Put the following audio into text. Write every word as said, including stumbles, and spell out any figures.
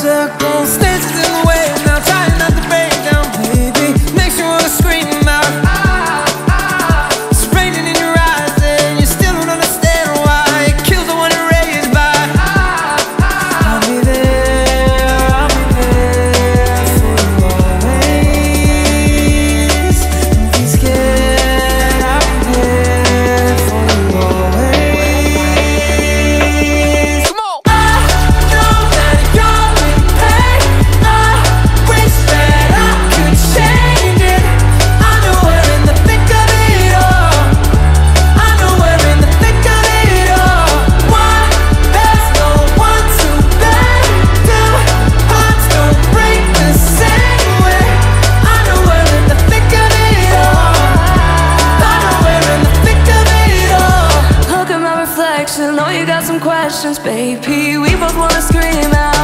Circumstances in the way, now trying not to break down, baby. Makes you wanna scream out. It's raining in your eyes and you still don't understand why it kills the one you're raised by. I'll be there, I'll be there for you always. Don't be scared, I'll be there for you always. Come on! I know that you're in pain. I wish that I could change it. I know we're in the thick of it all. I know we're in the thick of it all. Why? There's no one to beg to. Hearts don't break the same way. I know we're in the thick of it all. I know we're in the thick of it all. Look at my reflection, know you got some questions, baby. We both wanna scream out.